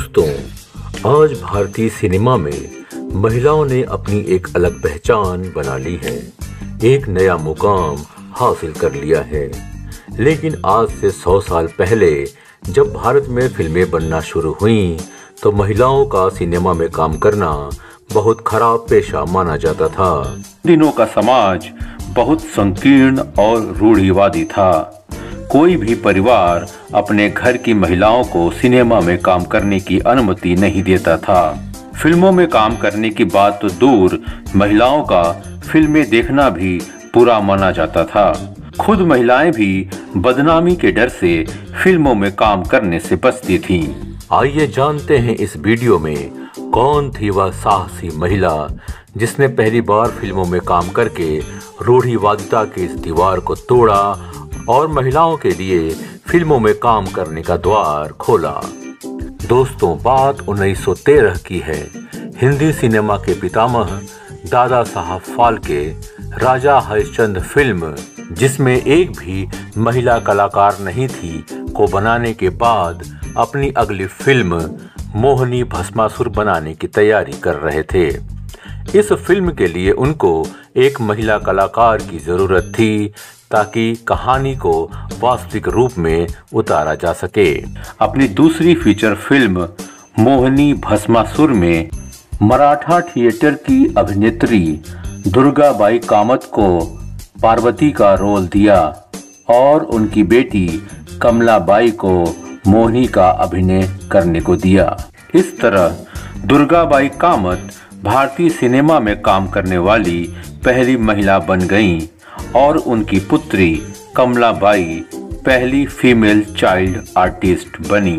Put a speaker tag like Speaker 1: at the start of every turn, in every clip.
Speaker 1: दोस्तों, आज भारतीय सिनेमा में महिलाओं ने अपनी एक अलग पहचान बना ली है, एक नया मुकाम हासिल कर लिया है। लेकिन आज से 100 साल पहले जब भारत में फिल्में बनना शुरू हुईं, तो महिलाओं का सिनेमा में काम करना बहुत खराब पेशा माना जाता था।
Speaker 2: दिनों का समाज बहुत संकीर्ण और रूढ़िवादी था। कोई भी परिवार अपने घर की महिलाओं को सिनेमा में काम करने की अनुमति नहीं देता था। फिल्मों में काम करने की बात तो दूर, महिलाओं का फिल्में देखना भी बुरा माना जाता था। खुद महिलाएं भी बदनामी के डर से फिल्मों में काम करने से बचती थीं।
Speaker 1: आइए जानते हैं इस वीडियो में कौन थी वह साहसी महिला जिसने पहली बार फिल्मों में काम करके रूढ़िवादिता की इस दीवार को तोड़ा और महिलाओं के लिए फिल्मों में काम करने का द्वार खोला। दोस्तों, बात 1913 की है। हिंदी सिनेमा के पितामह दादा साहब फाल्के राजा हरिश्चंद्र फिल्म, जिसमें एक भी महिला कलाकार नहीं थी, को बनाने के बाद अपनी अगली फिल्म मोहिनी भस्मासुर बनाने की तैयारी कर रहे थे। इस फिल्म के लिए उनको एक महिला कलाकार की जरूरत थी ताकि कहानी को वास्तविक रूप में उतारा जा सके।
Speaker 2: अपनी दूसरी फीचर फिल्म मोहिनी भस्मासुर में मराठा थिएटर की अभिनेत्री दुर्गाबाई कामत को पार्वती का रोल दिया और उनकी बेटी कमलाबाई को मोहिनी का अभिनय करने को दिया। इस तरह दुर्गाबाई कामत भारतीय सिनेमा में काम करने वाली पहली महिला बन गईं और उनकी पुत्री कमलाबाई पहली फीमेल चाइल्ड आर्टिस्ट बनी।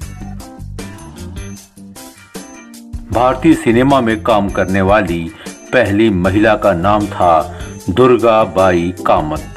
Speaker 2: भारतीय सिनेमा में काम करने वाली पहली महिला का नाम था दुर्गाबाई कामत।